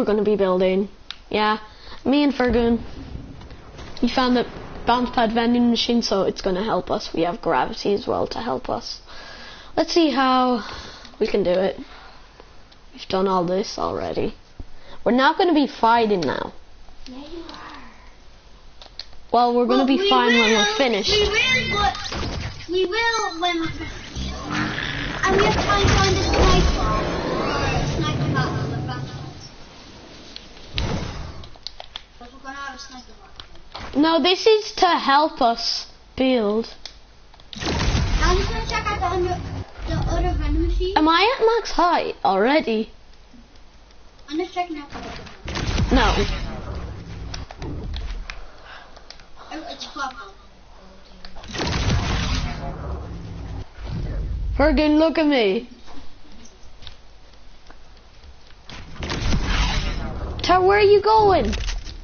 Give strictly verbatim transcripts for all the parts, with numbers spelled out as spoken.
we're going to be building. Yeah, me and Fergun. We found the bounce pad vending machine, so it's going to help us. We have gravity as well to help us. Let's see how we can do it. We've done all this already. We're not going to be fighting now. Yeah, you are. Well, we're Well, going to be we fine will, when we're finished. We will, but we will when we're finished. And we have to find, find a sniper. Or a sniper battle with bounce pads. Because we're going to have a sniper battle. No, this is to help us build. I'm just going to check out the, under, the other vending machine. Am I at max height already? I'm just checking out the other one. No. Oh, it's purple. Fergun, look at me. Tar, where are you going?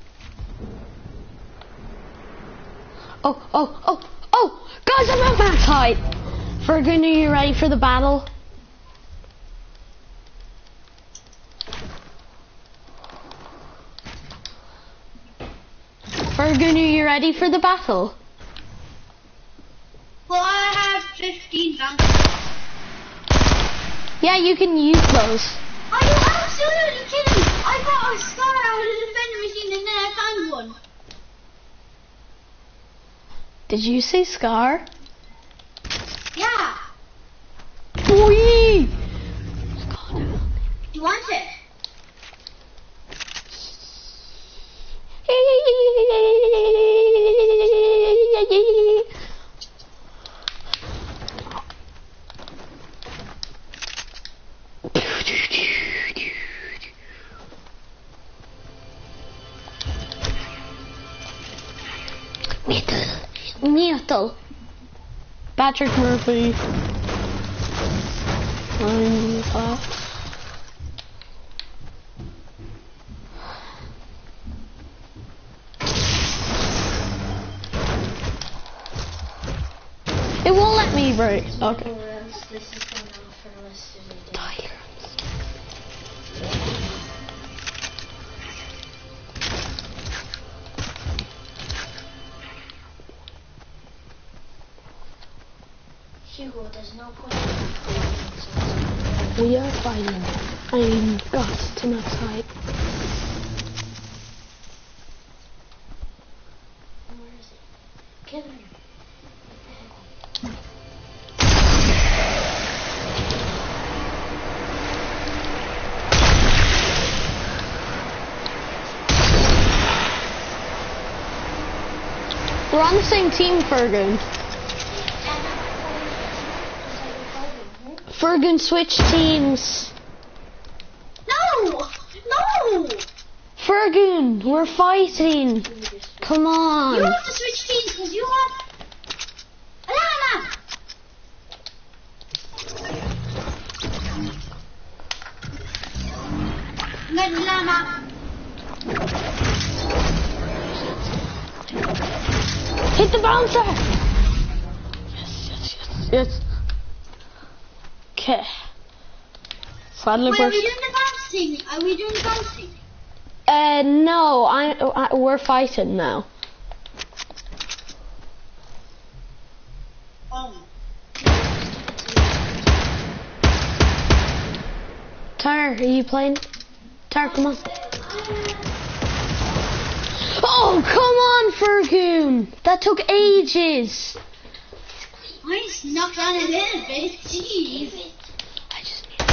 Oh, oh, oh, oh! Guys, I'm at max height! Fergun, are you ready for the battle? Fergun, are you ready for the battle? Well, I have fifteen bounce. Yeah, you can use those. Are you absolutely kidding me? I got a scar out of the vending machine and then I found one. Did you say Scar? Yeah. Boy! You want it? Metal. Patrick Murphy. Line five. It won't let me break. Okay. Tyler. Hugo, there's no point. We are fighting. I'm got to my side. Where is it? Kill him. We're on the same team, Fergun. Fergun, switch teams. No! No! Fergun, we're fighting. Come on. You have to switch teams because you have Alana! Med Lama. Hit the bouncer. Yes, yes, yes, yes. Okay. Finally, Wait, are we doing the bouncing? Are we doing the bouncing? Uh, no, I, I, we're fighting now. Oh. Tar, are you playing? Tar, come on. Oh, come on, Fergun. That took ages. I snuck on a little bit. Jeez. I just need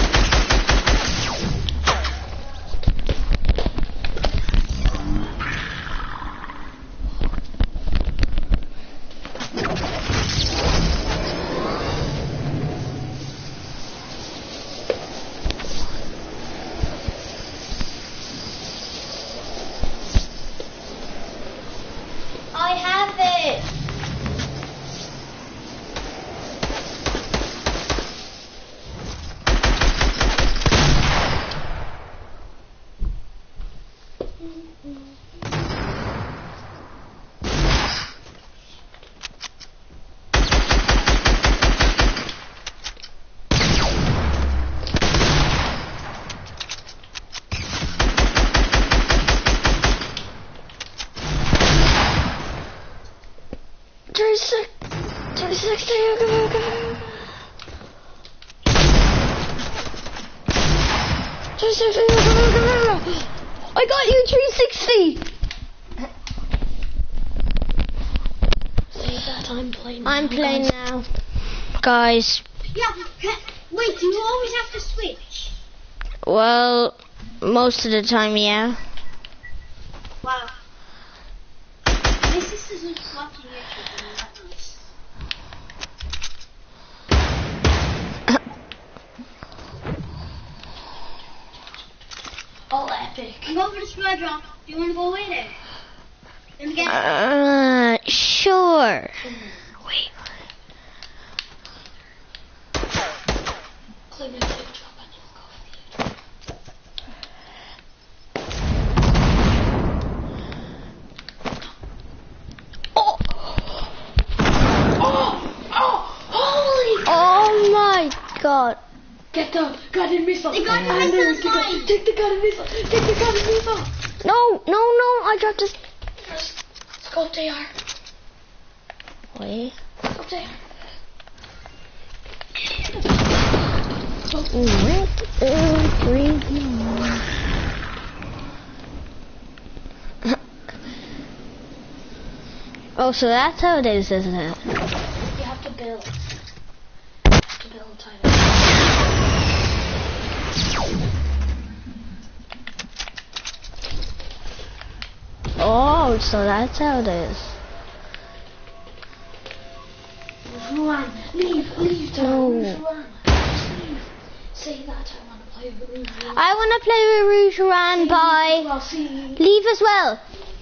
I have it. I got you three sixty. Say that I'm playing. I'm now, playing guys. now, guys. Yeah, wait, do you always have to switch? Well, most of the time, yeah. Wow. My sister's just watching YouTube and that's nice. All epic. I'm going for the spread drop. Do you want to go with it? Let me get Uh, sure. Wait. Claim it, claim drop, and you'll go for the Oh! Oh! Oh! Holy! Oh my god. Get the guided missile. They got behind And then the get line. Take the guided missile. Take the guided missile. No, no, no, I dropped this. Let's go up there. Wait. Up there. One, two, three, four. Oh, so that's how it is, isn't it? You have to build. You have to build tighter. Oh, so that's how it is. Run. Leave. Leave. No. Run. Just leave. Say that. I want to play with Rouge. I want to play with Rouge Ran by Well, see. Leave as well.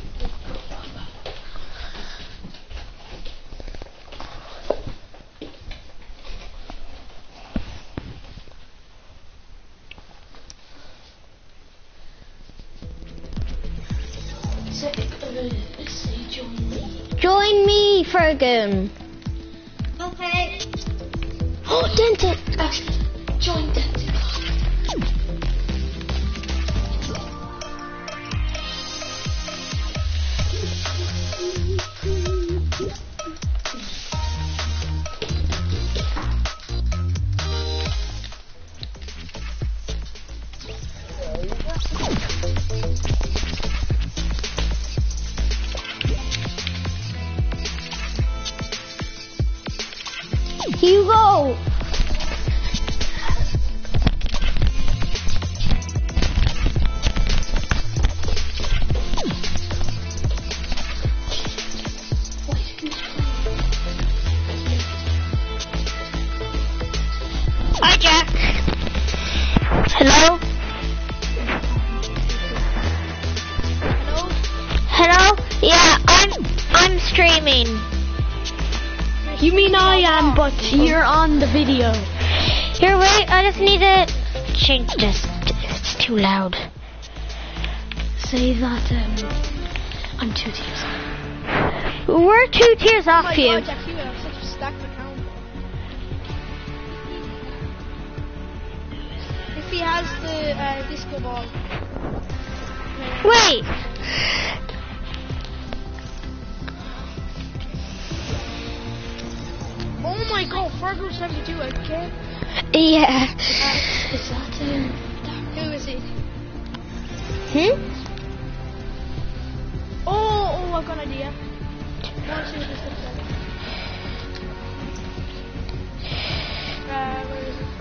Say, uh, say join me. Join me, Fergus. Okay. Oh, Denton. Actually, join Denton. Hugo. Hi, Jack. Hello. Hello? Hello. Yeah, I'm I'm streaming. You mean I am, but you're on the video. Here, wait. I just need to change this. It's too loud. Say that um, I'm two tears off. We're two tiers off Oh my you. god, Jack, you have such a stacked account. If he has the uh, disco ball. Wait. Oh my god, Fargo seventy-two, okay? Yeah. Is that um? Who is he? Hmm? Oh, oh, I've got an idea. I want to see what this looks like. Uh, where is it?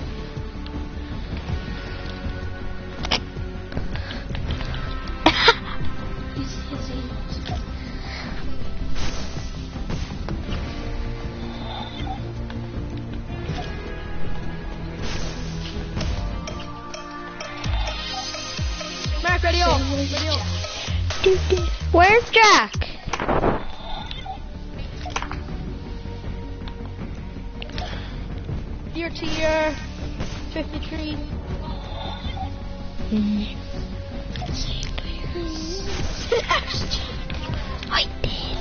He's, he's emails. Mark, ready up. Ready up. Where's Jack? Tier tier fifty-three. I did.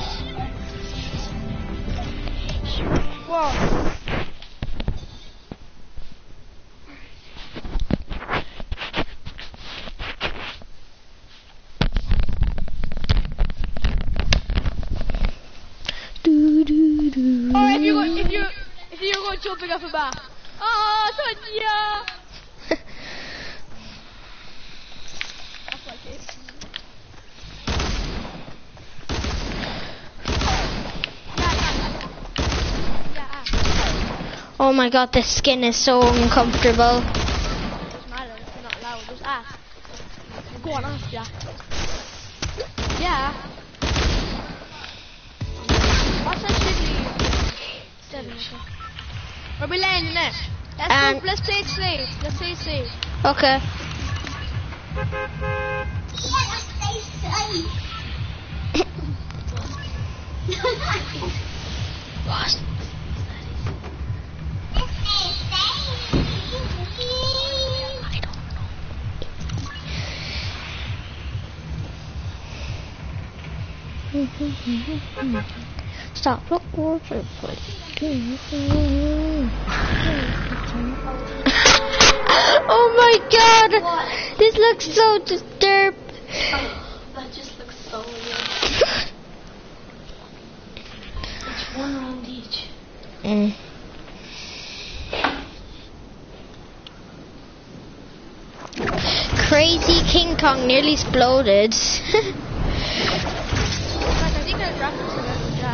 What? Do, do, do. Oh, if you go, if you if you go jumping off a bat. Oh, Sonia. Oh my god, this skin is so uncomfortable. Doesn't matter if you're not allowed. Just ask. Go on, ask Jack. Yeah. What's that shit you Seven. Are we landing it? Let's Um, go, let's play it safe. Let's play it safe. Okay. Yeah, stay safe. What? Stop. Look, water, oh my god! What? This looks so disturbed. That just looks so weird. It's one round each. Mm. Crazy King Kong nearly exploded. Like, I think there's reference to that with Jack.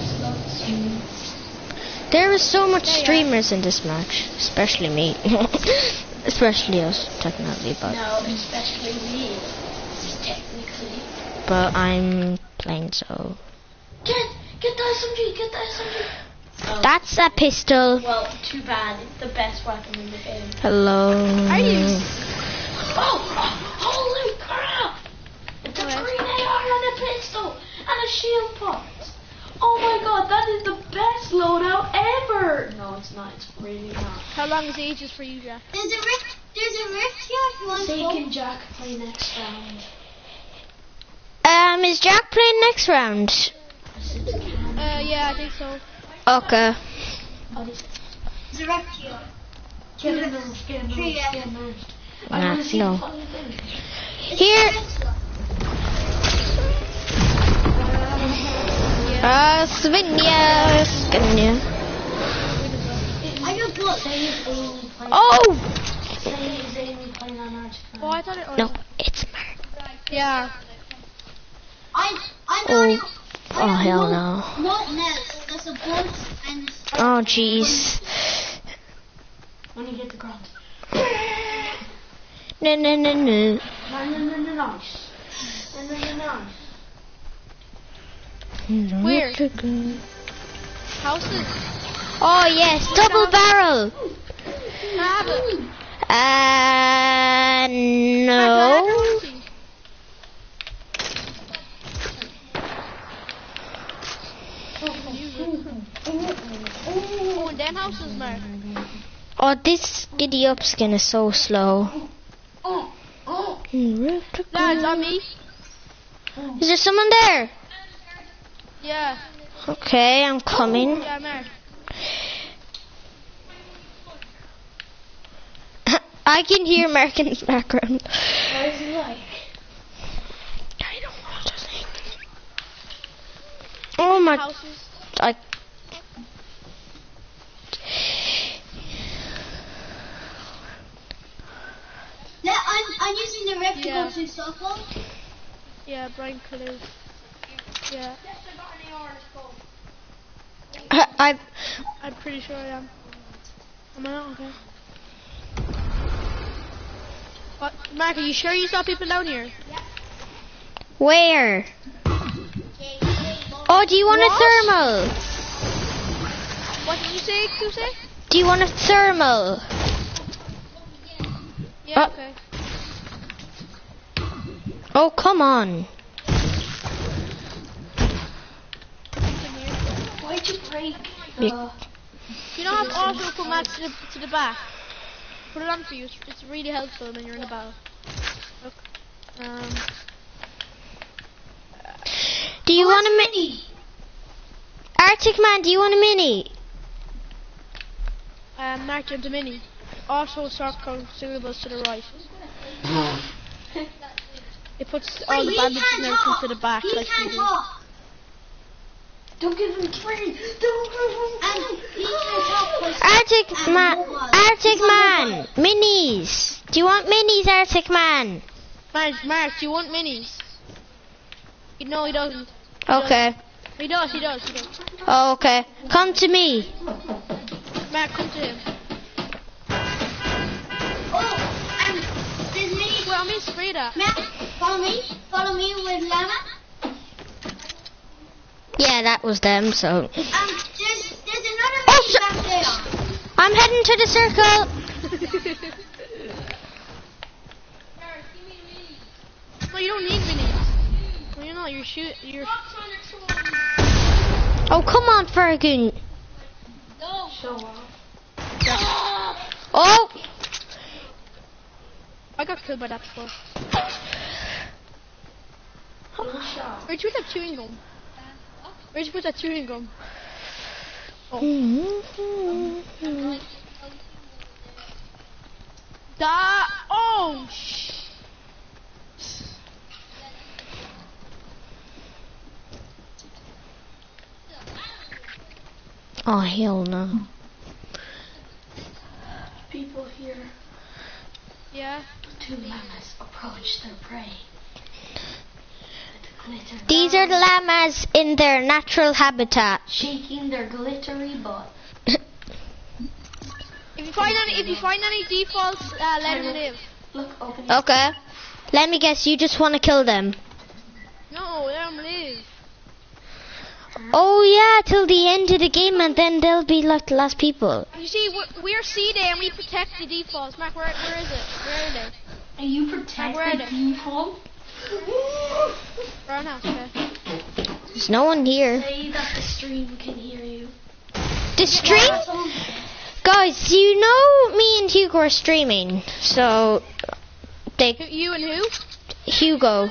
There are so much Yeah, yeah. streamers in this match, especially me. Especially us, technically, but No, especially me. Technically. but I'm playing so. Get, get the S M G, get the S M G. Oh. That's a pistol. Well, too bad. It's the best weapon in the game. Hello. Are you? Oh, oh holy crap! It's a What? green A R and a pistol and a shield pot. Oh my god, that is the best loadout ever! No, it's not. It's really not. How long is ages for you, Jack? There's a rift. There's a rift here. If you want to Zeke go. and Jack play next round. Um, is Jack playing next round? Uh, yeah, I think so. Okay. Oh, this- There's a rift here. Get in there, get in there, Three, yeah. get in there. I Nah, want to see no. the funny thing. Here. Uh, Svinja. Svinja. I got good. Say it's Amy playing. Oh! Say it's Amy playing on Arch. Oh, I thought it was. No, it's Mark. Yeah. I I Oh. know. you- I Oh, have hell no. no. Not nest. There's a bolt and. Oh, jeez. When you get the ground. No, no, no, no. No, no, no, no, nice. No, no, no, nice. Where? Houses. Oh, yes, double barrel. Can I have it? Uh, no. Oh, and them houses, Mark. Oh, this giddy up skin is so slow. Oh, oh. Lads, on me. Is there someone there? Yeah. Okay, I'm coming. Yeah, Mark. I can hear Mark in the background. What is it like? I don't want to think. Oh my! Houses. I. Yeah, I'm I'm using the rift Yeah. to go to Stockholm. Yeah, Brian Clue. Yeah, I. I I'm pretty sure I am. Am I not? Okay. What? Mark, are you sure you saw people down here? where? Oh, do you want What? a thermal? What did you say, Kuse? Do you want a thermal? Yeah, Uh, okay. Oh, come on. Why'd you break Be- the... You know how also come out to the, to the back? Put it on for you. It's, it's really helpful when you're in a battle. Look. Um, Do you want a mini? Arctic Man, do you want a mini? um, Mark, you have the mini. Also, circle syllables to the right. It puts all the He bandage can't and everything talk. to the back. He like can't you do. talk. Don't give him three! Don't give him And he can't talk. 'cause- Arctic and Man, mobile. Arctic He's on Man, mobile. minis. Do you want minis, Arctic Man? Mark, Mark, do you want minis? He- No, he doesn't. Okay. He does, he does, he does. Oh, okay. Come to me. Matt, come to him. Oh, um, there's many. Well, I'm being sprayed at. Matt, follow me. Follow me with Llama. Yeah, that was them, so. Um, there's, there's another Oh, mini so- back there. I'm heading to the circle. No, you don't need minis. Well, you know, you're shoot. You're. Oh, come on, Fergus. Show off. Oh, I got killed by that before. Where'd you put that chewing gum? Where'd you put that chewing gum? Oh. Da. Oh. Sh. oh hell no. People here. Yeah. Two llamas approach their prey. With glitter These are the llamas in their natural habitat. shaking their glittery butt. If you find any, if you find any defaults, uh, let them live. Look, open. Okay. Let me guess, you just want to kill them. No, let them live. Oh yeah, till the end of the game, and then they'll be like the last people. You see, we're, we're C Day and we protect the defaults. Mac, where, where is it? Where are they? And you protect Where are the they? people. Brown house, okay. There's no one here. Say that the stream can hear you. The stream? Guys, you know me and Hugo are streaming, so they Who, you and who? Hugo.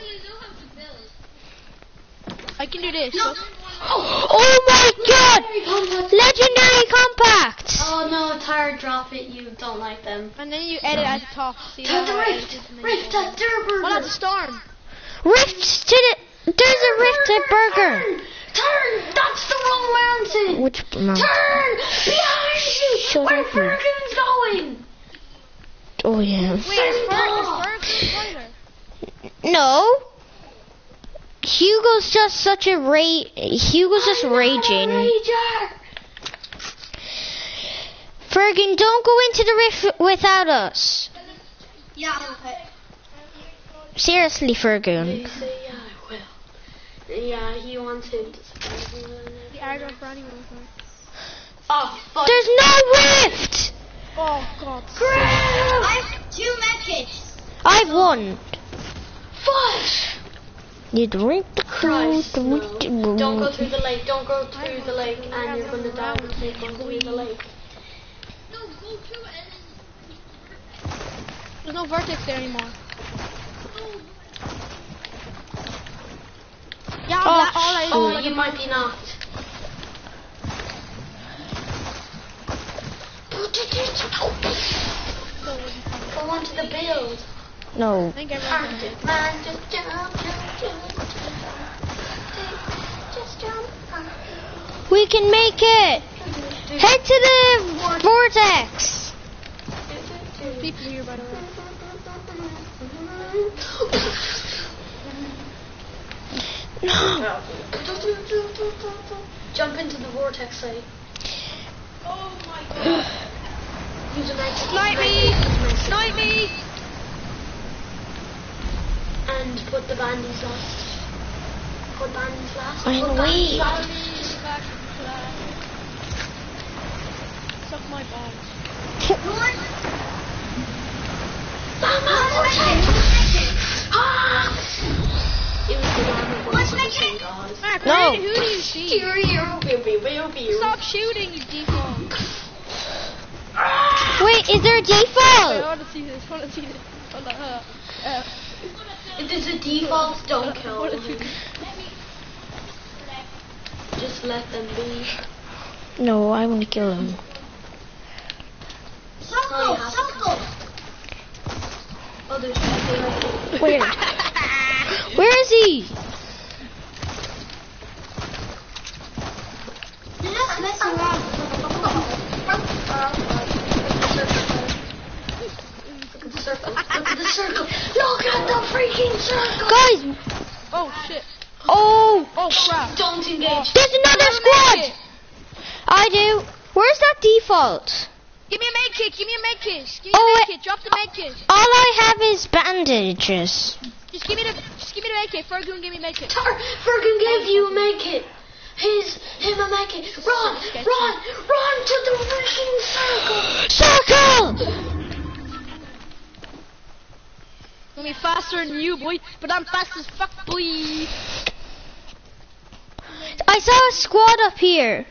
I can do this. Look. Oh my god! Legendary compacts! Oh no, Tyre, drop it. You don't like them. And then you edit at the top. See Tap the how I rift! edit and then Rift you- at Durburger! Well, that's a storm. Rift to the there's a rift at Burger. Turn! Turn! That's the wrong mountain! Which no. Turn! Behind you! Shut Where up, you. Ferguson's going! Oh yeah. Wait, is Fergus, is Fergus Tyler? No. Hugo's just such a ra Hugo's just I'm not a raging. rager. Fergus, don't go into the rift without us. Yeah, okay. Seriously, Fergus. He say, yeah, I will. Yeah, he wanted. The Argo for anyone. Oh, fuck. There's no rift. Oh, God. I have two medkits. I've won. Fudge! You drink the crew. Christ, no. Don't go through the lake. Don't go through the lake, and you're gonna die when you go through the lake. There's no vertex there anymore. Yeah, all, Oh, that, all I Oh, like you might be knocked. Go onto the build. No. I think everyone's gonna do. Man, just jump, jump, jump, jump. Just jump. We can make it. Head to the vortex. People here, by the way. No. Jump into the vortex site. Oh my god. Use a night. Snipe me! Snipe me! And put the bandies last. Put bandies last. I'm Put weak. bandies last. Suck my balls. Mama, ah! It was the one that was pushing God. Mark, No. who do you see? Stop shooting, you default. Wait, is there a I default? want to see this. I want to see this. Hold on, uh, uh, If there's a default, don't I kill wanna them. see this. Just let them be. No, I want to kill him. Circle, circle. Oh, there's nothing. Where? Where is he? They're just messing around. Look at the circle. Look at the circle. Look at the freaking circle. Guys! Oh, shit. Oh! Oh, crap. Don't engage. There's another squad! I do. Where's that default? Give me a med kit, give me a med kit. Give me Oh, a med wait. kit, drop the med kit. All I have is bandages. Just give me the just give me the med kit. Fergus, give me a med kit. Tar, Fergus gave you a med kit. His, him a med kit. Run, run, run to the freaking circle. Circle! I'm gonna be faster than you, boy, but I'm fast as fuck, boy. I saw a squad up here.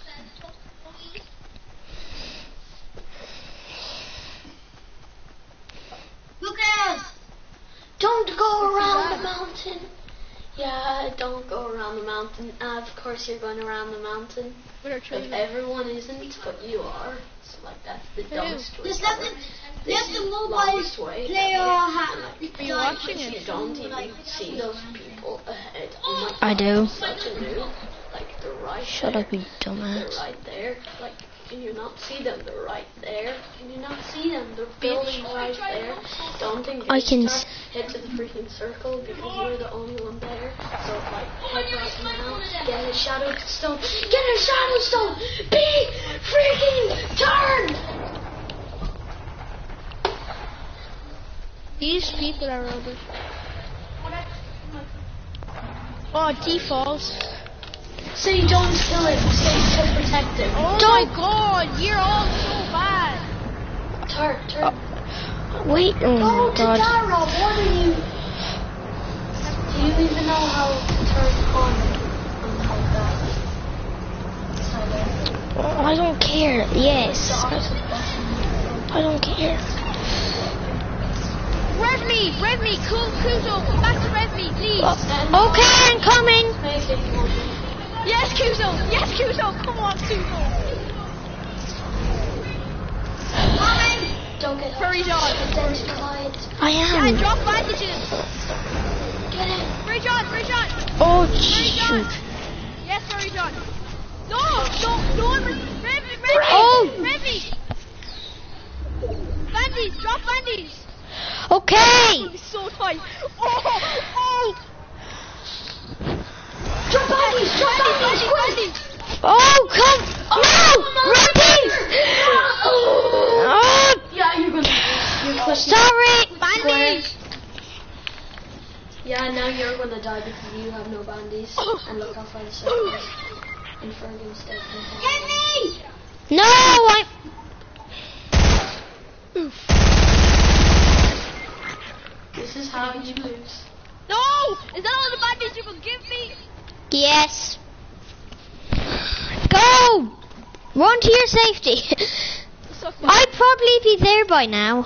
Lucas! Don't go around the mountain. Yeah, don't go around the mountain. Uh, of course you're going around the mountain. With our Like children. everyone isn't, but you are. So like that's the dumbest way. Just let the, This let is the the mobile longest way. player have. Are you watching You it? don't even see those people ahead. Oh my I do. God, such a noob. Like they're right Shut there. up, you They're dumbass. right there. Like, can you not see them? They're right there. Can you not see them? They're building right there. Don't engage. I can her. s- Head to the freaking circle because you're the only one there. So like, head right now. Get a shadow stone. Get a shadow stone. Be freaking turned. These people are rubbish. Oh, defaults. Say don't kill him. Say to protect him. Oh my god, you're all so bad. Turn, turn. Wait, oh Go my to god. Dara. What are you? Do you even know how to turn on and how that? Oh, I don't care. Yes. I don't care. Rev me, rev me, cool, Kuzo, come back to rev me, please. Okay, I'm coming. Yes, Kuzo, yes, Kuzo, come on, Kuzo. Don't get Hurry, John. identified. I Yeah, am. drop bandages. Get it. Hurry, John, hurry, John. Oh, Hurry, John. shoot. Yes, hurry, John. No, no, no, rev me, rev me, Oh. rev me. Bandies, drop bandies. Okay. It's so tight. Oh, oh. Drop bodies. Drop bodies. Bandies, Quick. bandies. Oh, come. No. Rampage. Oh, Yeah, you're gonna. You're pushing. sorry. Bandies. Yeah, now you're gonna die because you have no bandies. And look how far the circle is. And Fergus dead. Get me! No, I. This is how you lose. No! Is that all the bandies you will give me? Yes. Go. Run to your safety. So fun. I'd probably be there by now.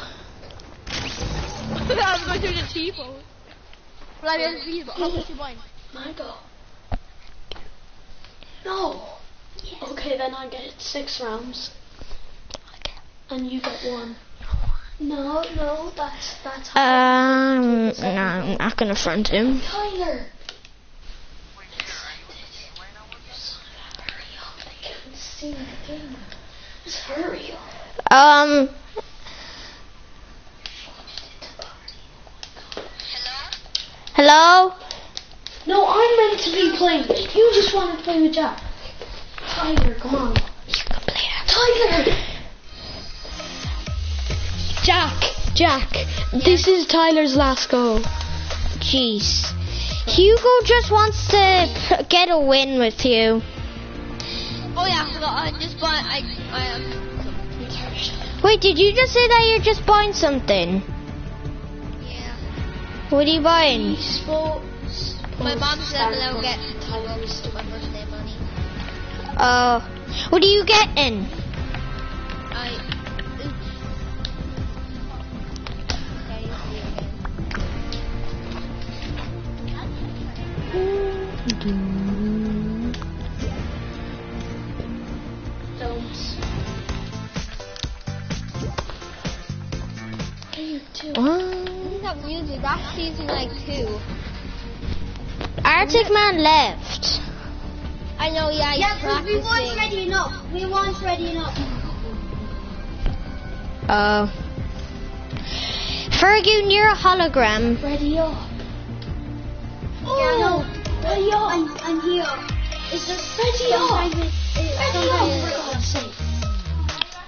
I'm going to do the T-pose. Well, I didn't see, but how much you buying? Mango. No. Okay, then I get six rounds. And you get one. No, no, that's that's how. Um, no, I'm not gonna front him. Tyler. Hurry up! I can't see the game. Just hurry up. Um, hello? No, I'm meant to be playing. You just want to play with Jack. Tyler, come on. You can play it. Tyler. Jack, Jack. This is Tyler's last go. Jeez. Hugo just wants to p- get a win with you. Oh yeah, I forgot. I just bought. I. I um. Wait, did you just say that you're just buying something? Yeah. What are you buying? Sports. My mom said that I'll get Tyler's. my birthday money. Uh, what are you getting? I. Don't. What are you doing? What? That music. That's season like two. Arctic Man left. I know. Yeah. He's Yeah, because we weren't practicing. ready enough. We weren't ready enough. Uh, Fergus, you're a hologram. Ready up. Oh, no. Ready up. I'm, I'm here. It's just Ready up. sometimes it, it, Ready sometimes up. For God's sake.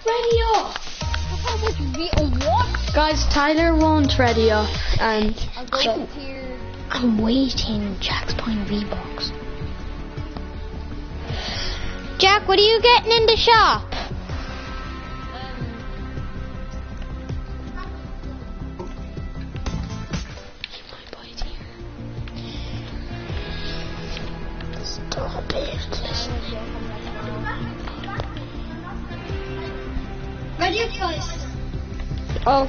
ready up. How much V? Oh, what? Guys, Tyler won't ready up, and I'll go So- to tier. I'm waiting. Jack's buying V-Bucks. Jack, what are you getting in the shop? Stop it. Ready up, guys. Oh.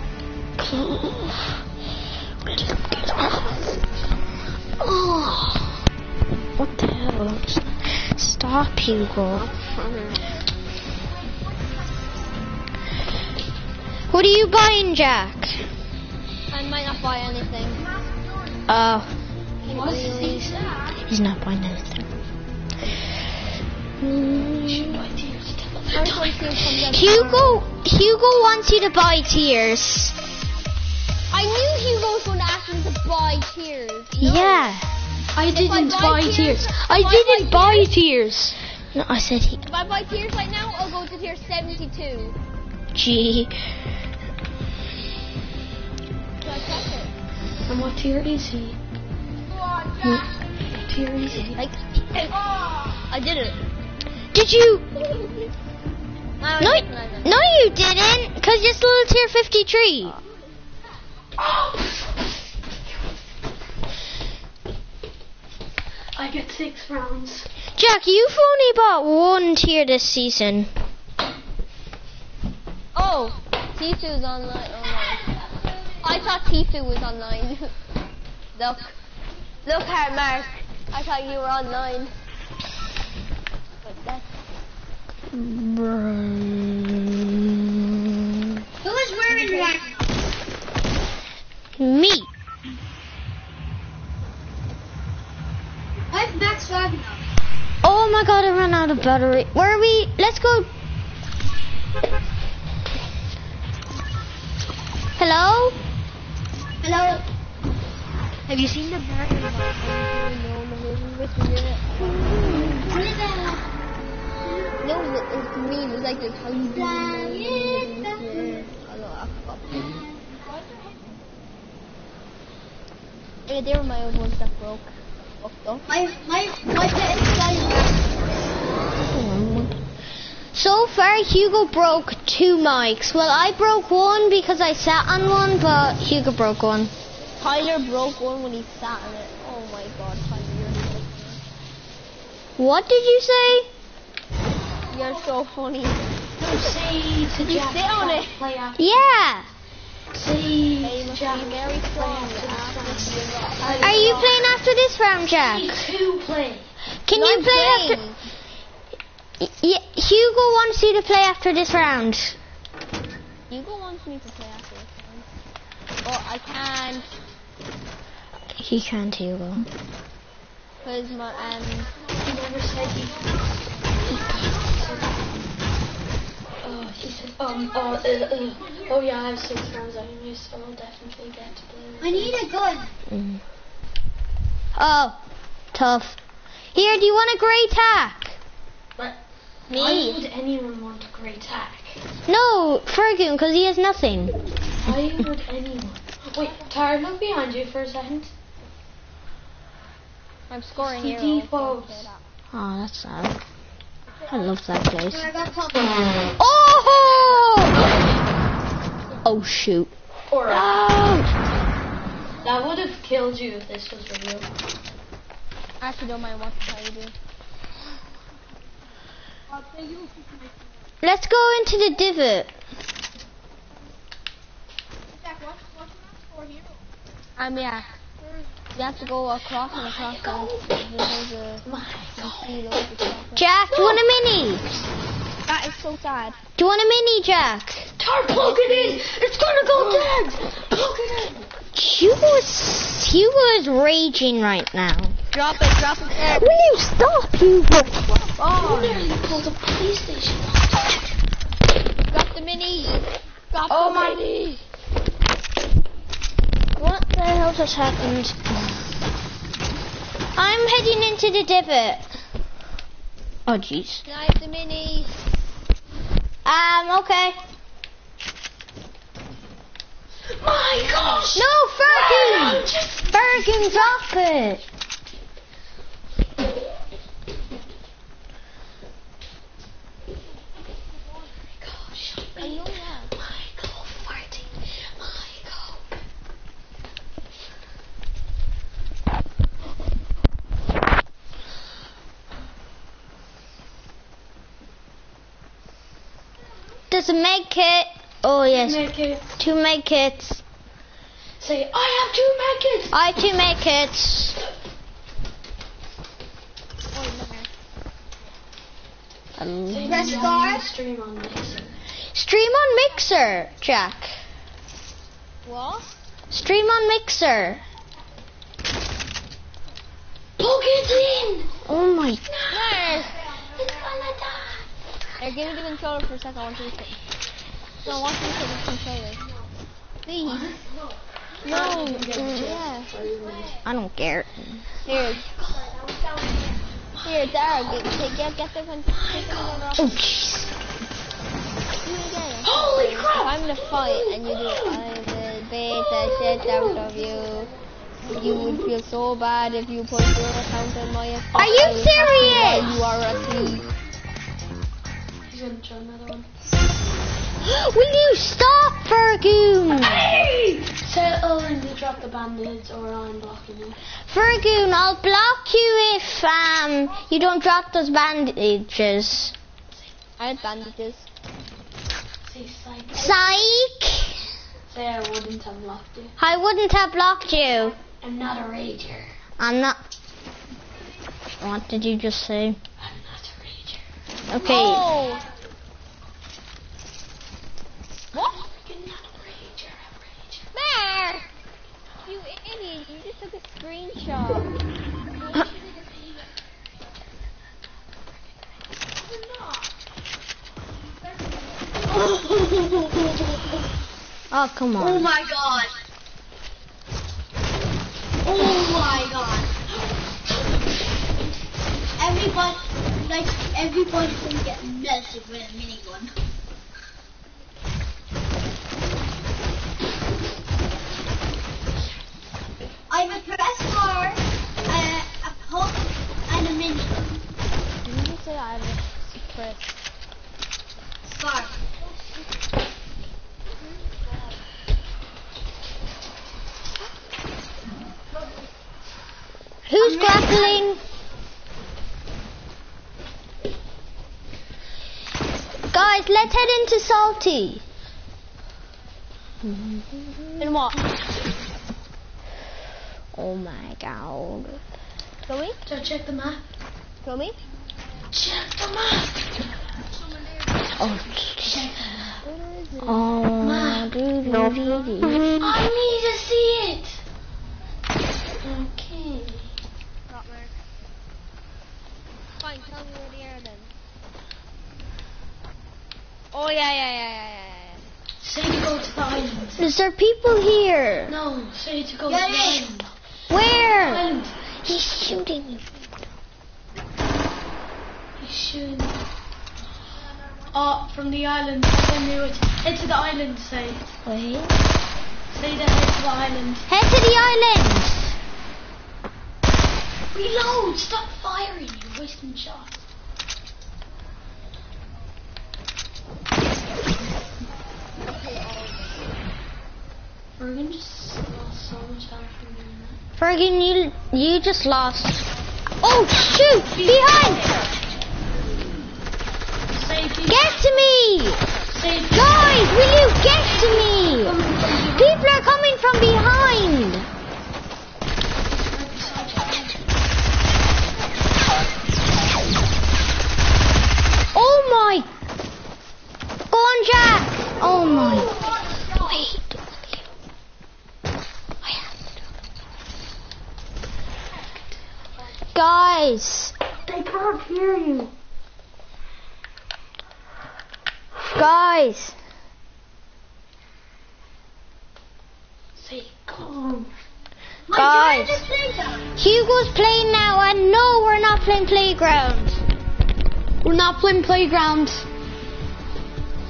oh, What the hell? Stop, Hugo. What are you buying, Jack? I might not buy anything. Oh, Really? he's not buying anything. I was going to come down. Hugo, Hugo wants you to buy tiers. I knew Hugo was going to ask me to buy tiers. Yeah. I didn't buy buy tiers- tears. if I I buy didn't buy tears. No, I said he. If I buy tiers right now, I'll go to tier seventy-two. Gee. So I check it. And what tier is he? What tier is he? Like, I did it. Did you? I No, don't recognize it. no, you didn't. Cause you're still tier fifty-three. I get six rounds. Jack, you've only bought one tier this season. Oh, Tifu's online. online. I thought Tifu was online. Look. Look at Mark. I thought you were online. But that's Who is wearing that? Me. I have Max Wagner. Oh my god, I ran out of battery. Where are we? Let's go. Hello? Hello. Have you seen the Mark and Mark with me? No, it's me. It was like this. How you doing? Yeah. I know. I forgot. Yeah, they were my old ones that broke. Fucked up. My my my pet is flying back. So far, Hugo broke two mics. Well, I broke one because I sat on one, but Hugo broke one. Tyler broke one when he sat on it. Oh my god, Tyler, you're so What did you say? funny. You're so funny. Say to You Jack. sit on it. Play after. Yeah. Say Hey, you to must Jack. be very strong. Are you playing after this round, Jack? Say to play. Can you play after? Y- Yeah, Hugo wants you to play after this round. Hugo wants me to play after this one. But I can't. He can't, Hugo. Because my, um, He never said he. Oh, he said, um, uh, uh, uh, oh yeah, I have six rounds anyway, so I'll definitely get to play. I need a gun. Mm. Oh, tough. Here, do you want a grey tack? But Me. why would anyone want a great attack? No, Fergus, because he has nothing. Why would anyone? Wait, Tara, look behind you for a second. I'm scoring C here. D foes. Oh, that's sad. I love that place. I got top. Oh! Oh shoot. Or No! that would have killed you if this was real. I actually don't mind what the hell you do. Let's go into the divot. Um, yeah. You have to go across and across. And there's a, Jack, do you want a mini? that is so sad. Do you want a mini, Jack? Tar, plug it in! It's gonna go dead! Plug it in! Hugo is, Hugo is raging right now. Drop it, drop it there. Will you stop, Hugo? Oh, nearly called the police station. Drop the mini. Drop Oh the my- mini. What the hell just happened? I'm heading into the divot. Oh jeez. Snipe the mini. Um, okay. My gosh! No, Fergie! Fergie, drop it! I know that. Michael farting. Michael. Does it make it? Oh yes, Make it. two med kits. Say, I have two maggots. I have two med kits. Um, Press start. Stream on this. stream on Mixer, Jack. What? Stream on Mixer. Plug it in. Oh my. No. It's gonna die. Here, give me the controller for a second. I want to look at No, I want to look at the controller. Please. No. Mm, yeah. I don't care. Here. Here, Dara, get, get, get, get the controller off. Oh jeez. Holy crap. I'm gonna fight and you do it. I will beat the shit out of you. You would feel so bad if you put your account on my account. Are you I will have serious? to while you are asleep. He's gonna try another one. Will you stop, Fergoon? Hey! Say Owen to drop the band-aids or I'm blocking you. Fergoon, I'll block you if um you don't drop those bandages. I had bandages. Say psych. Psych! Say I wouldn't have blocked you. I wouldn't have blocked you. I'm not a rager. I'm not. What did you just say? I'm not a rager. Okay. Oh! What? You're not a rager, a rager. There! You idiot, you just took a screenshot. Oh, come on. Oh my god. Oh my god. Everybody, like, everybody's gonna get melted with a minigun. I have a press bar, a, a pump, and a minigun. Did you say I have a secret? Scar. Who's grappling? Guys, let's head into Salty. In what? Oh my god. Go me? So check the map. Go me? Check the map. Oh, Check the map. oh, doo doo doo doo. I need to see it. Okay. Got Mark. Fine, tell me where the air then. Oh yeah, yeah, yeah, yeah, yeah, yeah. Say to go to the island. Is there people here? No, say to go Yeah, to the yeah. island. Where? Island. He's shooting you. You should. Oh, from the island. I knew it. Head to the island, say. Wait. Say to head to the island. Head to the island. Reload! Stop firing! You're wasting shots. We're gonna just lost so much time from doing that. Fergie, you you just lost. Oh shoot! Behind! Say people. Get to me! Say people. Guys, will you get to me? People are coming from behind. Oh my! Go on, Jack! Oh my! Wait. I have to. Guys! They can't hear you. Guys! Say calm. Guys! Hugo's playing now, and no, we're not playing Playground. We're not playing playground.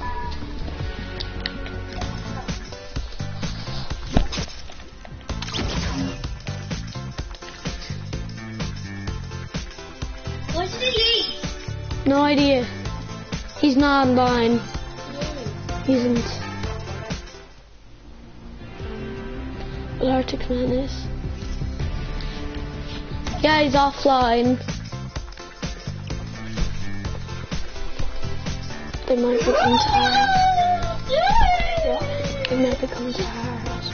No idea. He's not online. He isn't. But Arctic Man is. Yeah, he's offline. They might become tired. Yeah, they might become tired.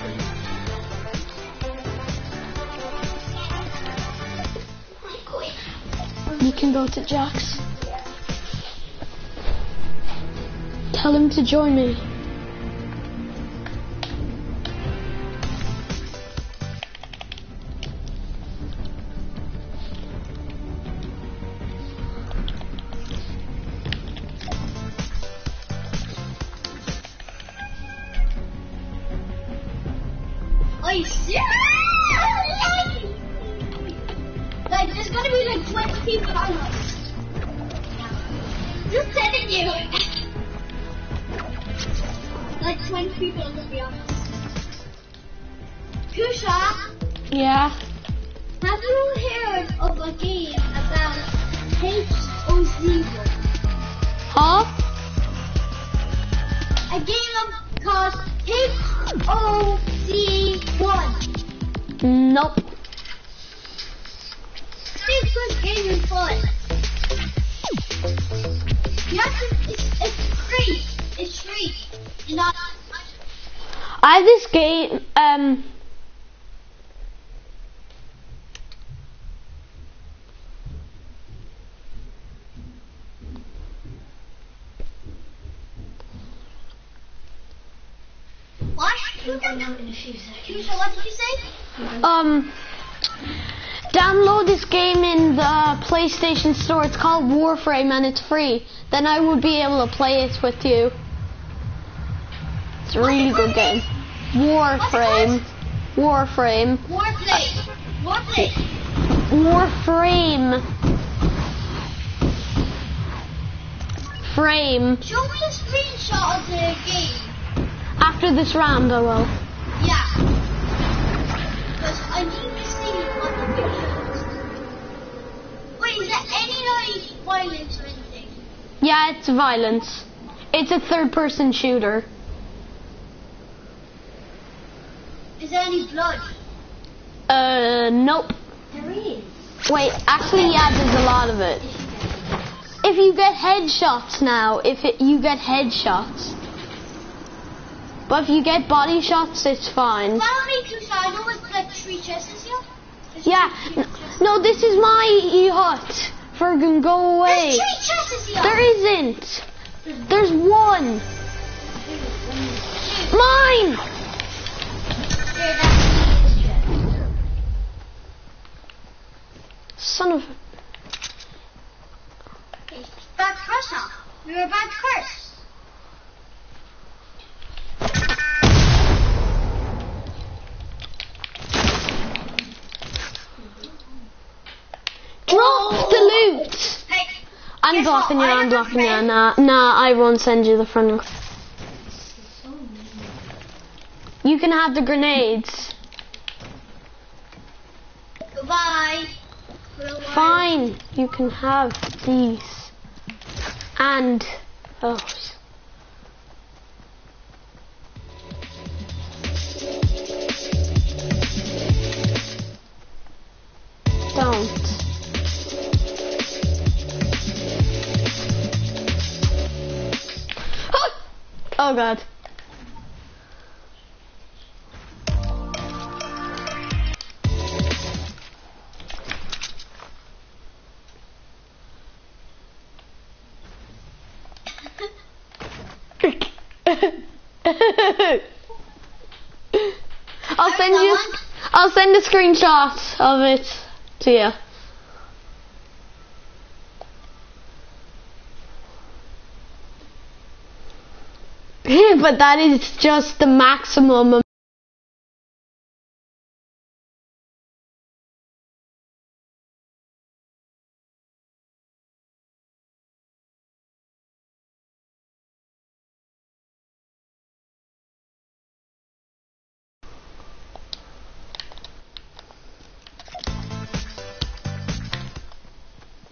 You can go to Jack's. Tell him to join me. Are you serious? Like, there's gonna be like twenty people on us. Just telling you. Like twenty people are gonna be on us. Kusha, Yeah. have you heard of a game about H O Z one? Huh? A game called H O Z one. Nope. It's good game and fun. You have to, it's, it's free. It's free. You're not. I have this game, um... What? Kusha, what did you say? Um... Download this game in the PlayStation Store. It's called Warframe and it's free. Then I will be able to play it with you. It's a really good game. Warframe. Warframe. Warplay. Warplay. Warframe. Frame. Show me a screenshot of the game. After this round, I will. Yeah. Because I need to see what the picture is. Wait, is there any like violence or anything? Yeah, it's violence. It's a third-person shooter. Is there any blood? Uh, nope. There is. Wait, actually, yeah, there's a lot of it. If you get headshots now, if it, you get headshots. But if you get body shots, it's fine. Follow me, Kusha. I know it's like three chests here. There's Yeah, three n- chests. no, this is my hut. Fergus, go away. There's three chests here. There isn't. There's one. Mine. There, that's the chest. Son of. Okay, bad curse now. You're a bad curse. Drop the loot. Hey, I'm Guess blocking what? you. I I'm have a blocking you. friend. Nah, nah. I won't send you the friend. You can have the grenades. goodbye. Goodbye. Fine. You can have these and those. Don't. Oh god. I'll send you. I'll send a screenshot of it to you. But that is just the maximum.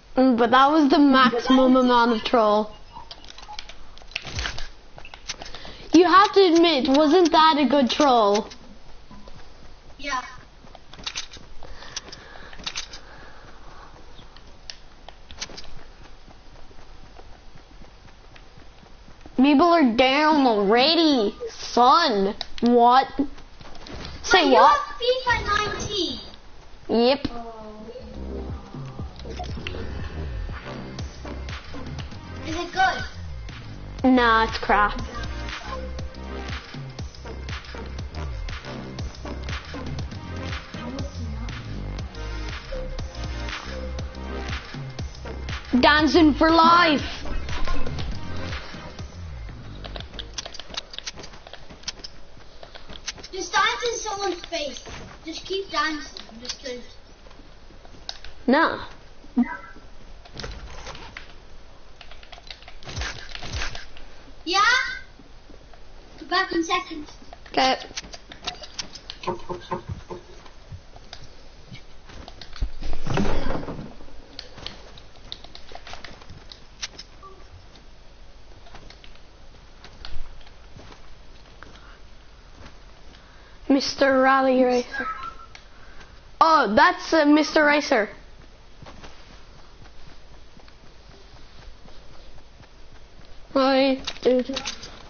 Mm, but that was the maximum amount of troll. You have to admit, wasn't that a good troll? Yeah. People are down already, son. What? Say Wait, what? You have FIFA nineteen. Yep. Is it good? Nah, it's crap. Dancing for life. Just dance in someone's face. Just keep dancing. Just cause. Nah. Yeah? Be back in seconds. Okay. Mister Rally Racer. Oh, that's uh, Mister Racer. Hi, dude.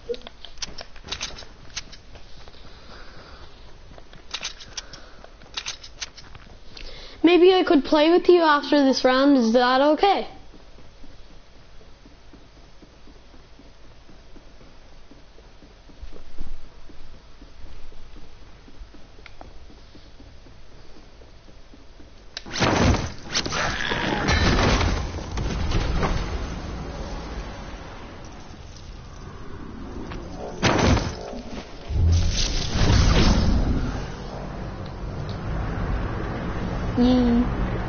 Maybe I could play with you after this round. Is that okay? Yee.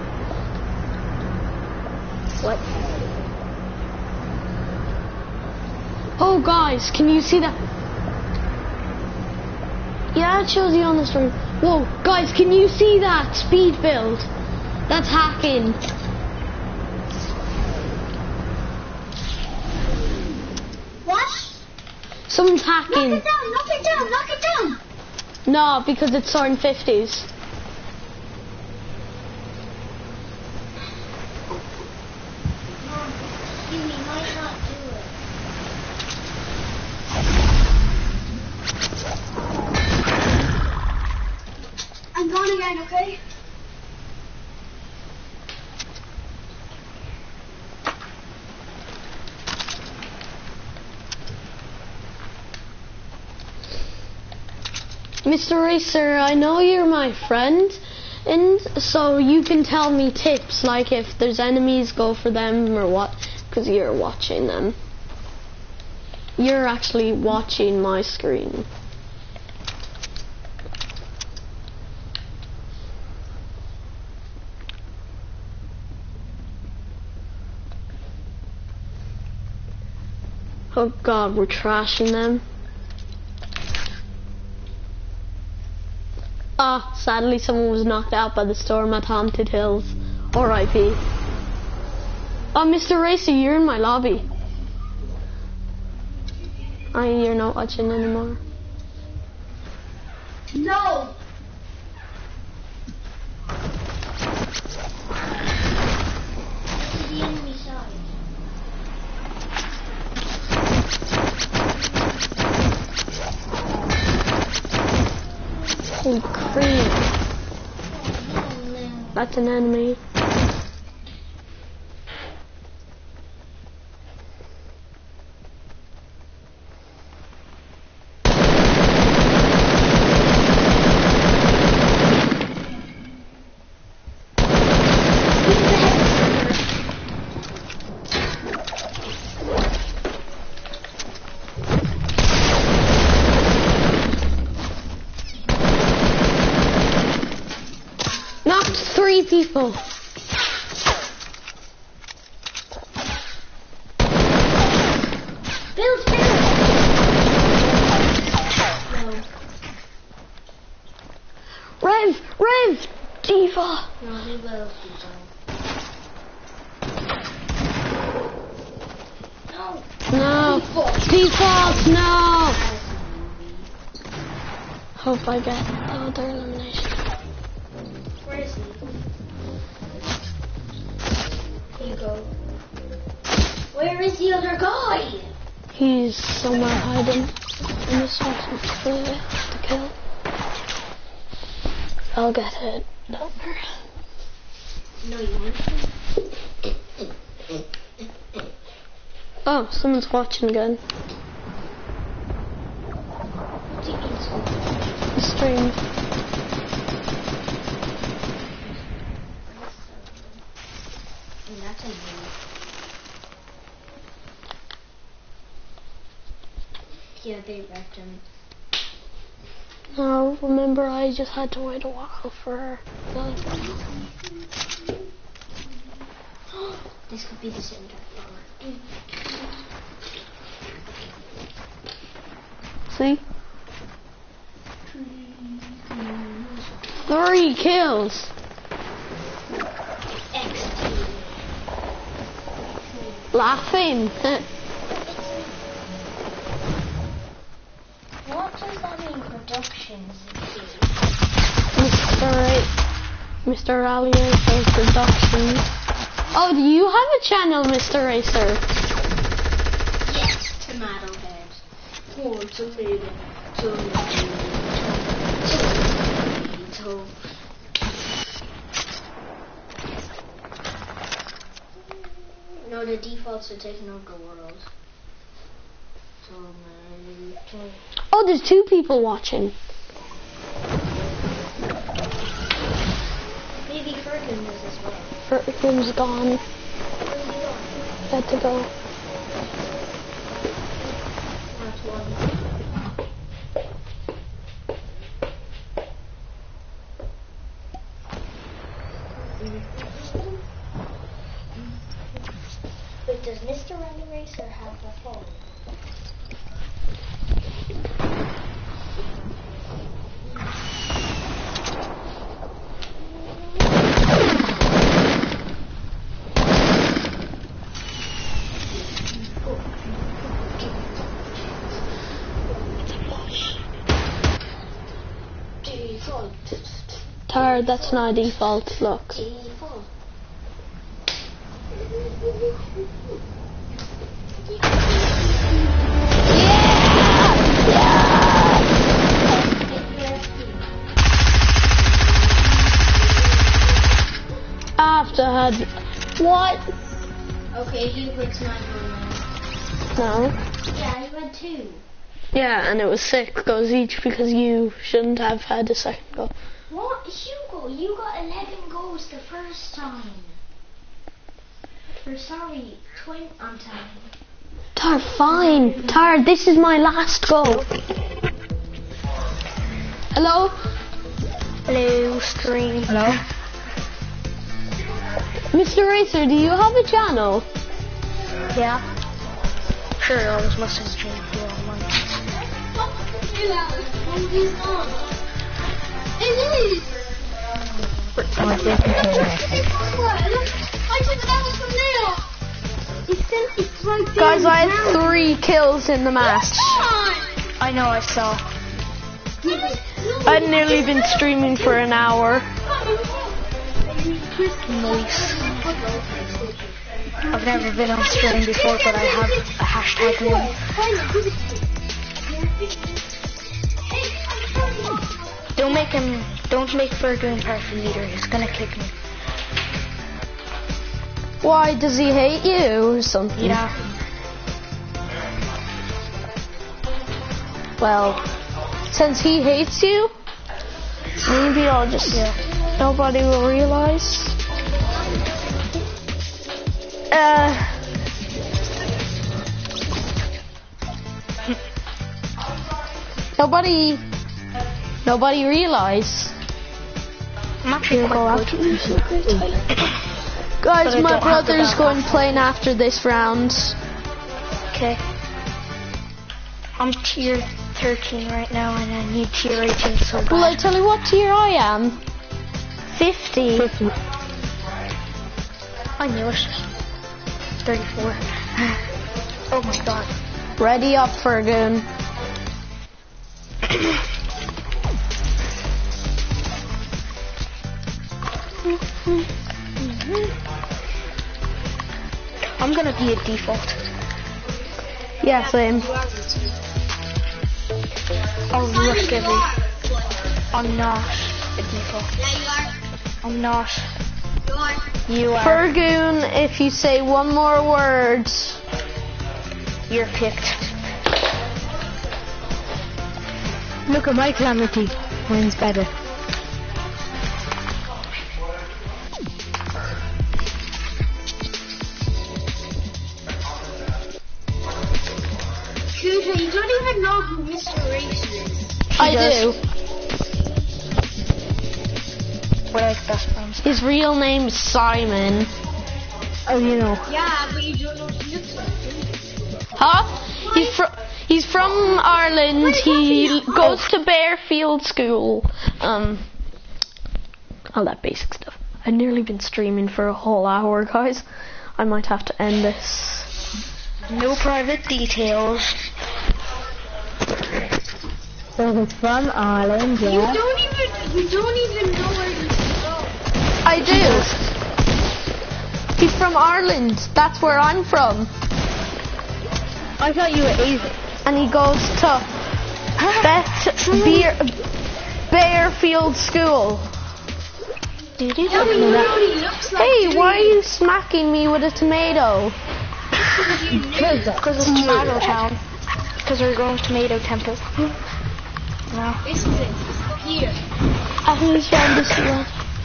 What? Oh, guys, can you see that? Yeah, it shows you on the stream. Whoa, guys, can you see that speed build? That's hacking. What? Someone's Knock hacking. it down, knock it down, knock it down. No, because it's starting fifties. You might not do it. I'm gone again, okay? Mister Racer, I know you're my friend, and so you can tell me tips, like if there's enemies, go for them, or what, because you're watching them. You're actually watching my screen. Oh god, we're trashing them. Ah, sadly someone was knocked out by the storm at Haunted Hills. R I P Oh, Mister Racer, you're in my lobby. I you're not watching anymore. No. To the enemy side. Holy crap. That's an enemy. Knocked three people. Build, build. Rev, Rev, Diva. No, he will. No. No. Default, no. Hope I get the other elimination. Where is he? Here you go. Where is the other guy? He's somewhere hiding. I'm just watching for the kill. I'll get it. Don't worry. No, you won't. Oh, someone's watching again. What do you mean so? The stream. And that's a you. Yeah, they wrecked him. No, remember I just had to wait a while for her. No. This could be the same dark power. See? Three kills. X T. Laughing. What does that mean, productions? Mister Ra- Mister Allier for Productions. Oh, do you have a channel, Mister Racer? Yes, Tomato Head. Oh, tomato, tomato, tomato. No, the defaults are taking over the world. Tomato. Oh, there's two people watching. Maybe Fergus is as well. Ferguson's gone. Where are you going? Had to go. That's one. But does Mister Rally Racer have a phone? Default. Tired, that's not default. Look. Default. After had what? Okay, you put sniper on. No. Yeah, you had two. Yeah, and it was six goals each because you shouldn't have had a second goal. What? Hugo, you got eleven goals the first time. Or sorry, twin on time. Tar, fine. Tar, this is my last goal. Hello? Hello, stream. Hello? Mister Racer, do you have a channel? Yeah. Sure, I was messaging you online. It is! My computer. I took that was from there! It says it's right there. Guys, I had three kills in the match. I know, I saw. I'd nearly been streaming for an hour. Nice. I've never been on stream before, but I have a hashtag one. Don't make him, don't make Fergus party leader, he's gonna kick me. Why, does he hate you or something? Yeah. Well, since he hates you, maybe I'll just, Yeah. nobody will realize. Uh, nobody, nobody realize. I'm actually quite good. Guys, But I my don't have the brother's back going half. playing after this round. Okay. I'm tier thirteen right now and I need tier eighteen so bad. Will I tell you what tier I am? fifty. I knew it. thirty-four. Oh my god. Ready up, Fergoon. I'm gonna be a default. Yeah, same. I'll risk every. I'm not a default. Yeah, you are. I'm not. You are. You are. Fergoon, if you say one more word, You're picked. Look at my calamity. Mine's better. Cooper, you don't even know who Mister Racing is. I does. do. We're like best friends. His real name's Simon. Oh, you know. Yeah, but you don't know who he looks like. Huh? He's from he's from Ireland. He goes to Bearfield School. Um, all that basic stuff. I've nearly been streaming for a whole hour, guys. I might have to end this. No private details. So he's from Ireland, You yeah. don't even, you don't even know where he's from. I do. He's from Ireland. That's where I'm from. I thought you were Asian. And he goes to Bet Bear Bearfield School. Yeah, but you know what he looks like. Hey, do why are you? you smacking me with a tomato? Because it's Tomato Town. Because we're going to Tomato Temple. No. This is it. Here. I who's found this one?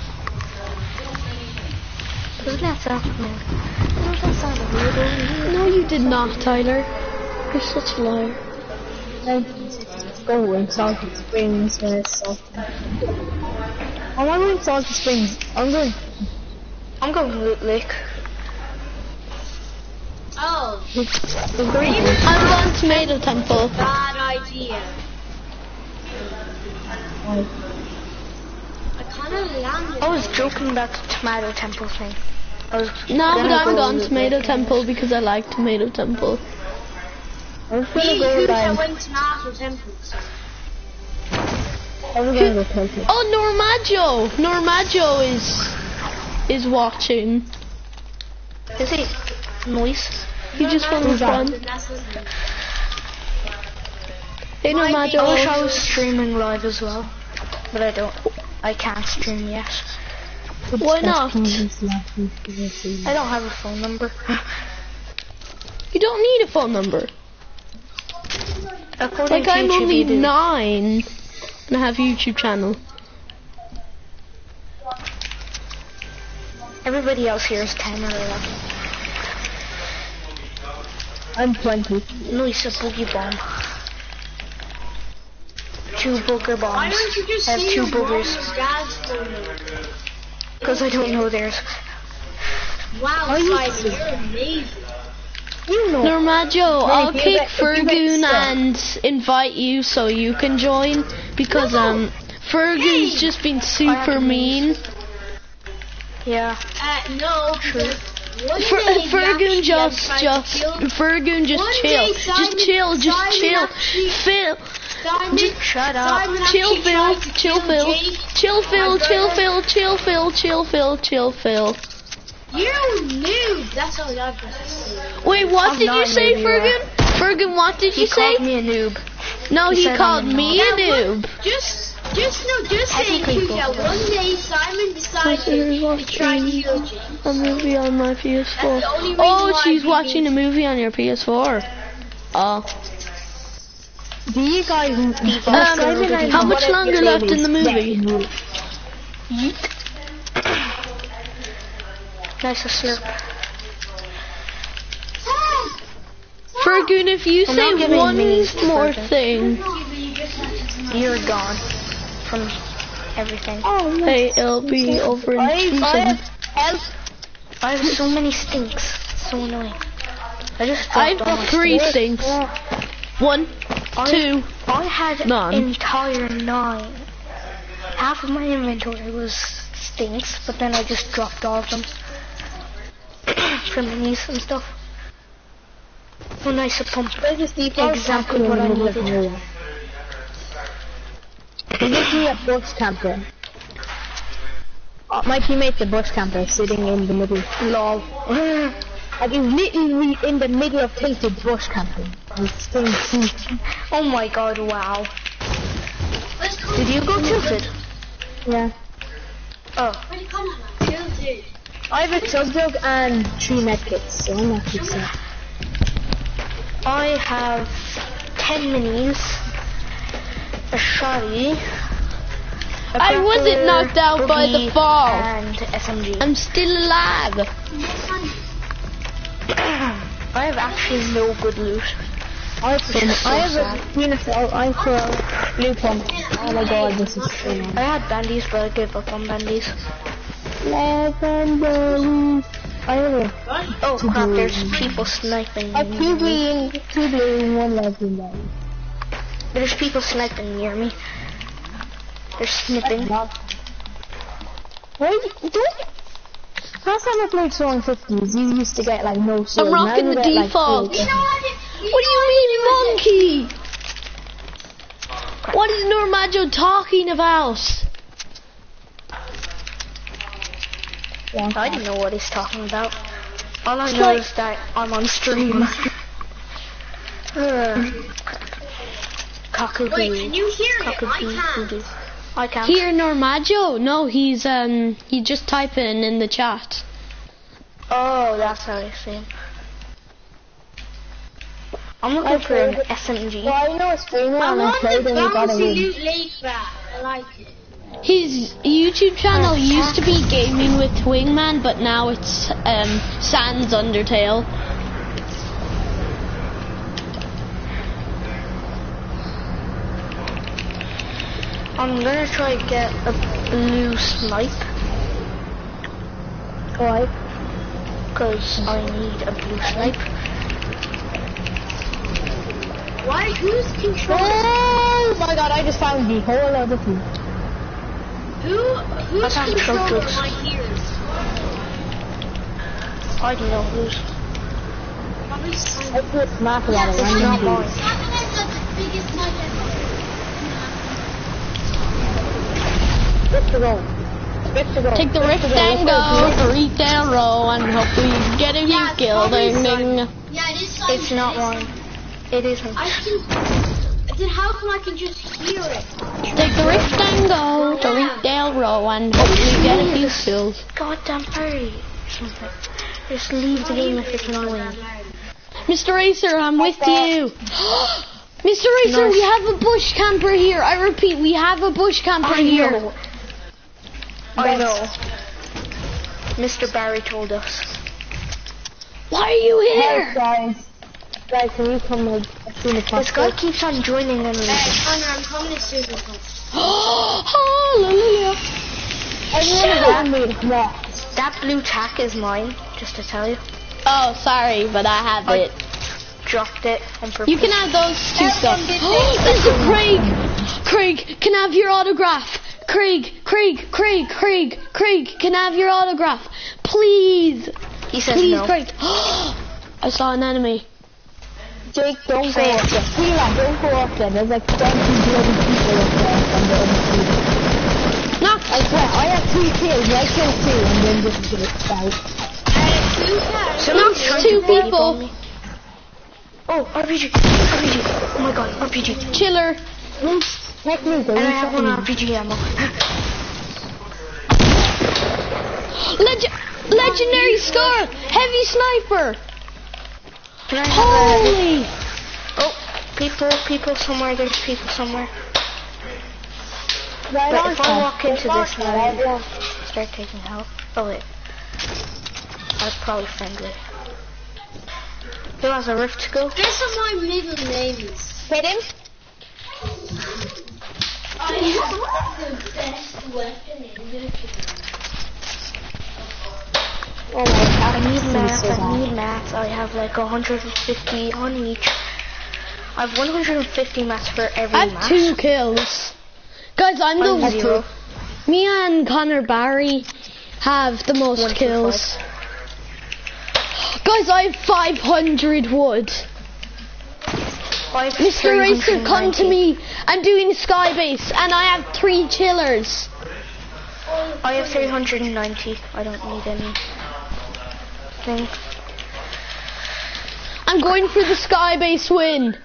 Doesn't that sound familiar? Doesn't that sound weird? No, you did not, Tyler. You're such a liar. nineteen sixty-four in Salty Springs, where it's salty. I'm not going to Salty Springs. I'm going. I'm going to Loot Lake. Oh, I'm going to Tomato Temple. bad idea. I kind of landed. I was joking about the Tomato Temple thing. I was No, but gonna I'm go going to Loot Tomato Lake. Temple because I like Tomato Temple. I'm Me going to and go Cooper down. went to National Temples. I'm going to go Temple. Oh, Normaggio! Normaggio is is watching. Is he? Nice. He just won the front. Hey, I wish I Normaggio. was streaming live as well. But I don't. I can't stream yet. Why not? I don't have a phone number. You don't need a phone number. According Like, to I'm YouTube, only you do. nine and I have a YouTube channel. Everybody else here is ten or eleven. I'm twenty. Nice, a boogie bomb. Two booger Why bombs. don't you just I have say two your mom boogers. and dad's phone number? Because I don't know theirs. Wow, Are you Simon, you're amazing. You know. Normaggio, I'll if you kick get- if you get Fergoon stuck. and invite you so you can join because um Fergoon's Hey! just been super mean. Yeah. Uh, no, because one Fer- day he Fergoon actually just tried to just kill Fergoon just One chill, day just Simon- chill, just Simon chill. actually- Phil, Simon, Shut up. Simon chill, actually Phil, tried to chill, kill Phil, Jake. chill, Phil, my chill, brother. Phil, chill, Phil, chill, Phil, chill, Phil. You noob. That's all I've got to say. Wait, what I'm did not you a say, noob, you Fergoon? Fergoon, what did He you say? called me a noob. No, he he said called I'm a me a Yeah, noob. one- Just, just no, just say Technically, Kuka. both of us. One day Simon decided Listeners to try watching to kill Jake. a movie on my P S four. That's the only reason Oh, why she's he watching a did- movie on your P S four. Oh. Do you guys? Um, how much longer left in the movie? Nice to slurp. Fergoon, if you I'm say not giving one minis to more Fergoon. thing, You're gone from everything. Oh, no. hey, it'll be over in I, two I seconds. have, I have so many stinks. So annoying. I just I've dropped all got my three stinks. stinks. One, I- two. I had None. an entire nine. Half of my inventory was stinks, but then I just dropped all of them. For minis and stuff. when I suppose There's this default exactly camper what I in the middle of needed. nowhere. There's literally a bush camper. Uh, my teammate's a bush camper sitting in the middle. Lol. Like he's literally in the middle of tilted bush camping. He's staying huge. Oh my god, wow. Let's go. Did you go tilted? Yeah. Oh. Where you come on? Tilted. I have a chug jug and three medkits, so I'm not too sad. I have ten minis, a shotty, a I wasn't grappler, knocked out by the boogie, fall. and S M G. I'm still alive. I have actually no good loot. I have some, so I have sad. a uniform, I have a blue pump. Oh my god, this is so nice. I had bandies, but I gave up on bandies. Legendary. I have a, Oh crap, there's people sniping a near two me. green, two blue, and one legendary. There's people sniping near me. They're snipping. Wait, don't. Last time I played Song fifties, you used to get like no shield. I'm rocking Now you the get, like, default. shield. You know what? it- What do you mean, monkey? What is Normaggio talking about? Yeah. I don't know what he's talking about. All I It's know like- is that I'm on stream. uh, cockapoo. Wait, can you hear it? I Cockapoo. can't. I can't. Here, Normaggio? No, he's um, he just typing in the chat. Oh, that's how I see him. I'm looking Okay, for an but- S M G. Well, I know a streamer I and I want the played and we got a bouncy win. loot lake back. I like it. His YouTube channel used to be Gaming with Wingman, but now it's um, Sans Undertale. I'm gonna try to get a blue snipe, Why? cause I need a blue snipe. Why? Who's controlling? Oh my god, I just found the whole other team. Who? Who's I found controlling trophies. my ears? I don't know who's. Probably I threw a smack at It's it. not mine. Simon has got the biggest mic ever. Rift the roll. Rift the roll. Take the rift and go, reach down row, and hopefully you get a Yeah, few it's kill. probably Ding Simon. ding. Yeah, it is Simon. It's not It is mine. It isn't. I can. Then how come I can just hear it? Take the rift and go to reach down row, and hopefully you get a few kills. Goddamn hurry. Something. Just leave the game if it's annoying. Mister Racer, I'm with you. Mister Racer, Nice. we have a bush camper here. I repeat, we have a bush camper I here. know. I know. Mister Barry told us. Why are you Hey here? guys. Guys, can you come like as soon as This guy possible? keeps on joining and leaving. Hey, Connor, I'm coming as soon as possible. Hallelujah. Everyone is on me to come on. That blue tack is mine, just to tell you. Oh, sorry, but I have I it. dropped it on purpose. You can have those two stuff. This is Craig. Craig, can I have your autograph? Craig, Craig, Craig, Craig, Craig, can I have your autograph? Please. He says Please, no. Craig. I saw an enemy. Jake, don't go Say it. up there. Hila, don't go up there. There's like twenty bloody people up there from the other team. Knock. I swear, I have two kills. I killed two and then just get it out. Someone's Knocked trying two to body people. bomb me. Oh, R P G, R P G. Oh my god, R P G. Chiller. Heck me, And I have one R P G ammo. Leg- legendary scar. Heavy sniper. Can I have a... Holy. Oh, people, people somewhere, there's people somewhere. Right But on, if I Tom. walk into Right this on, now, right on. start taking help. Oh wait. That's probably friendly. Who has a rift to go? Guess what my middle name is? Hit him. I have the best weapon in the Oh my god, I need this is mats, so I bad. need mats. I have like one hundred fifty on each. I have one hundred fifty mats for every I have mat. two kills. Guys, I'm I'm the zero. Me and Connor Barry have the most One, two, kills. Guys, I have five hundred wood. I have Mister Racer, come to three hundred ninety. me. I'm doing Skybase, and I have three chillers. I have three hundred ninety. I don't need any thing. I'm going for the Skybase win.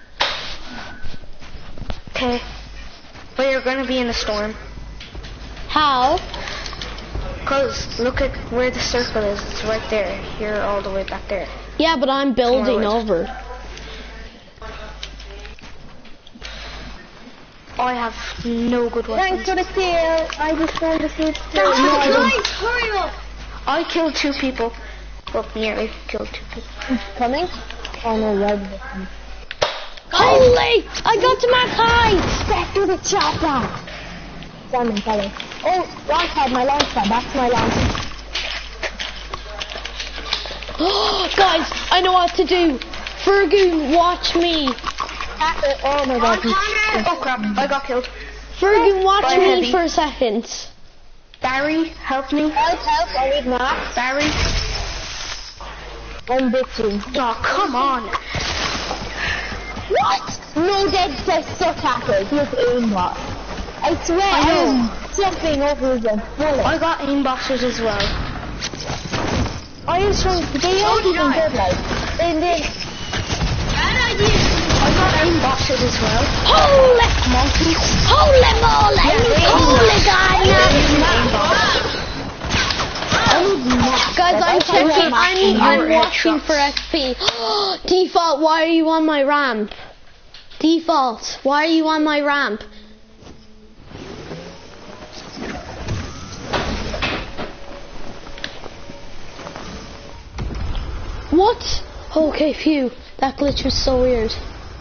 Okay. But you're gonna be in a storm. How? Cause look at where the circle is. It's right there. You're all the way back there. Yeah, but I'm building Tomorrow. over. I have no good weapons. Thanks for the kill. I just want to see. Thanks for the kill. Guys, hurry up! I killed two people. Well, nearly killed two people. Coming? Oh no, red. Holy! I got to my height! Back to the chopper. Simon, follow. Oh, launch pad, my launch pad. Back to my launch pad. Guys, I know what to do. Fergoon, watch me. Oh my god. Oh crap! I got killed. Fergoon, watch By me heavy. for a second. Barry, help me. Help, help, I need Max. Barry. I'm bitching. Oh come on. What? No dead set suck hackers. Look aimbot. I swear I I know. am jumping over the bullet. I got aimbosses as well. I was trying to they all even nice. good like. They did. Bad idea. I got aimbosses as well. Holy, Monkeys. holy moly, holy God! Guys, I'm checking. I'm, I'm watching for F P. Default, why are you on my ramp? Default, why are you on my ramp? What? Okay, phew. That glitch was so weird.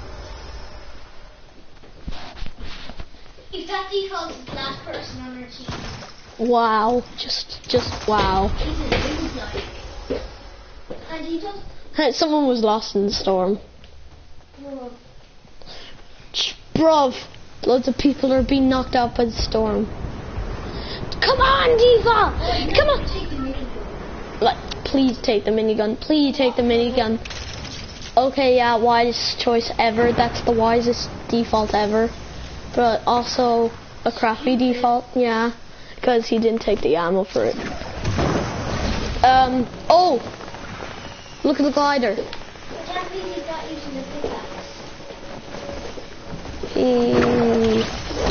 If that default is the last person on our team, Wow. Just, just wow. isn't it like? And he just. Someone was lost in the storm. Oh, Ch- Bruv, loads of people are being knocked out by the storm. Come on, Diva! Come on! take the minigun. Like, please take the minigun. Please take the minigun. Okay, yeah, wisest choice ever. That's the wisest default ever. But also a crappy default, yeah. Because he didn't take the ammo for it. Um, oh! Look at the glider. But that means he's not using the pickaxe. He...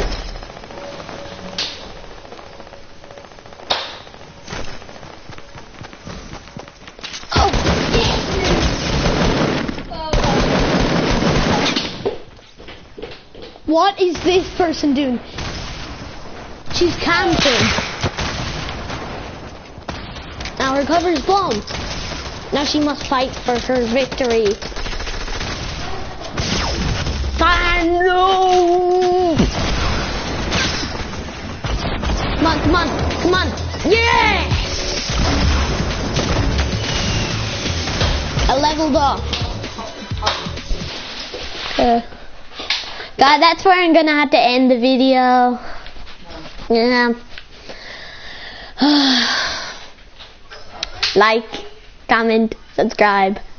What is this person doing? She's camping. Now her cover's blown. Now she must fight for her victory. Ah, no! Come on, come on, come on. Yes! I leveled up. Uh, God, that's where I'm gonna have to end the video. Yeah. Like, comment, subscribe.